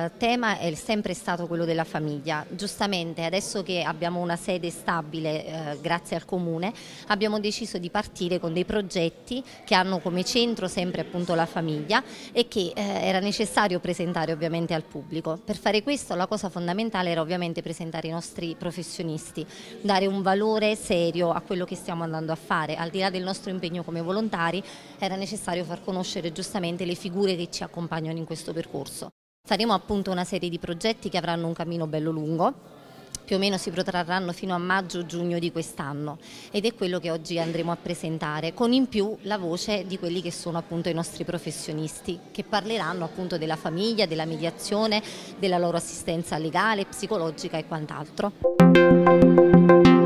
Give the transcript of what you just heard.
tema è sempre stato quello della famiglia. Giustamente adesso che abbiamo una sede stabile grazie al Comune abbiamo deciso di partire con dei progetti che hanno come centro sempre appunto la famiglia e che era necessario presentare ovviamente al pubblico. Per fare questo la cosa fondamentale era ovviamente presentare i nostri professionisti, dare un valore serio a quello che stiamo andando a fare. Al di là del nostro impegno come volontari era necessario far conoscere giustamente le figure che ci accompagnano in questo percorso. Faremo appunto una serie di progetti che avranno un cammino bello lungo, più o meno si protrarranno fino a maggio-giugno di quest'anno ed è quello che oggi andremo a presentare, con in più la voce di quelli che sono appunto i nostri professionisti, che parleranno appunto della famiglia, della mediazione, della loro assistenza legale, psicologica e quant'altro.